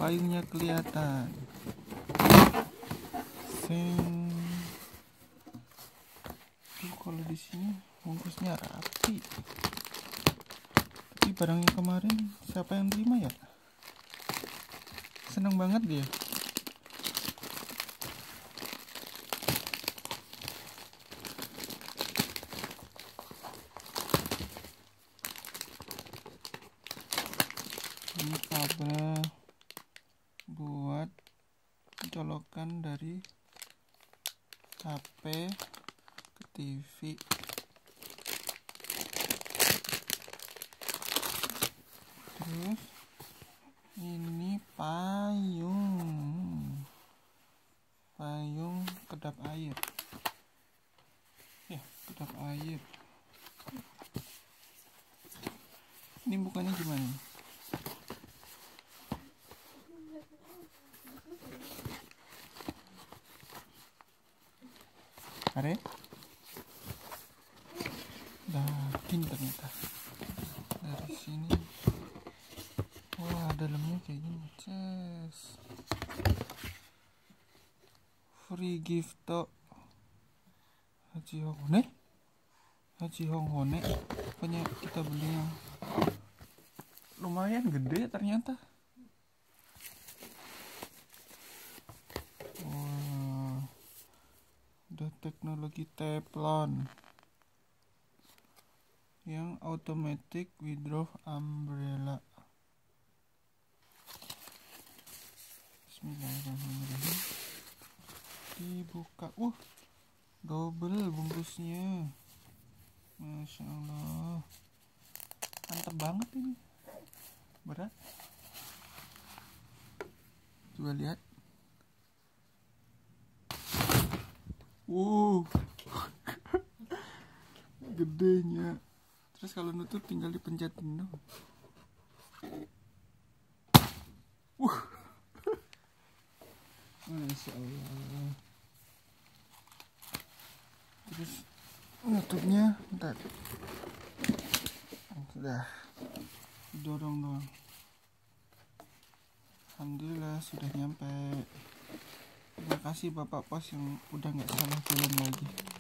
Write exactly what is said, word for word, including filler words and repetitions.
payungnya kelihatan. Seng. Tuh kalau di sini bungkusnya rapi. Tapi barangnya kemarin siapa yang terima ya? Senang banget dia. Ini kabel buat colokan dari H P ke T V. Terus ini payung payung kedap air ya, kedap air. Ini bukanya gimana? Are? Daging ternyata. Dari sini. Wah, dalamnya kayak gini. Ces. Free gift to Haji Honghone. Haji Honghone. Pokoknya kita beli yang lumayan gede ternyata. Ada teknologi teflon yang automatic withdraw umbrella. Bismillahirrahmanirrahim. Dibuka. Uh, double bungkusnya. Masya Allah. Mantap banget ini. Berat. Coba lihat. Wow, gedenya. Terus kalau nutup tinggal dipencetin dong. Wuh, Masya Allah. Terus nutupnya ntar. Sudah dorong doang. Alhamdulillah sudah nyampe. Terima kasih Bapak Pos yang udah nggak salah jalan lagi.